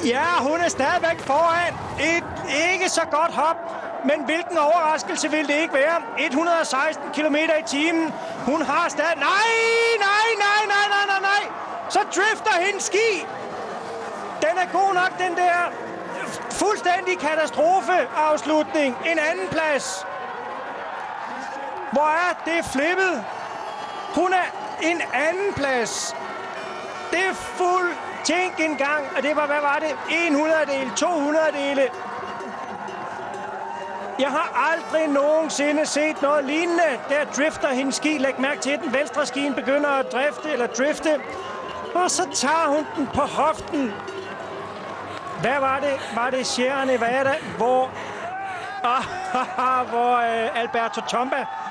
Ja, hun er stadigvæk foran. Et ikke så godt hop, men hvilken overraskelse vil det ikke være? 116 km i timen. Hun har stadig... Nej! Så drifter hendes ski. Den er god nok, den der fuldstændig katastrofe-afslutning. En anden plads. Hvor er det flippet? Hun er en anden plads. Det er fuld tænk en gang, og det var, hvad var det? 100-dele, 200-dele. Jeg har aldrig nogensinde set noget lignende. Der drifter hendes ski. Læg mærke til, at den venstre skien begynder at drifte. Og så tager hun den på hoften. Hvad var det? Var det Sierra Nevada, hvor Alberto Tomba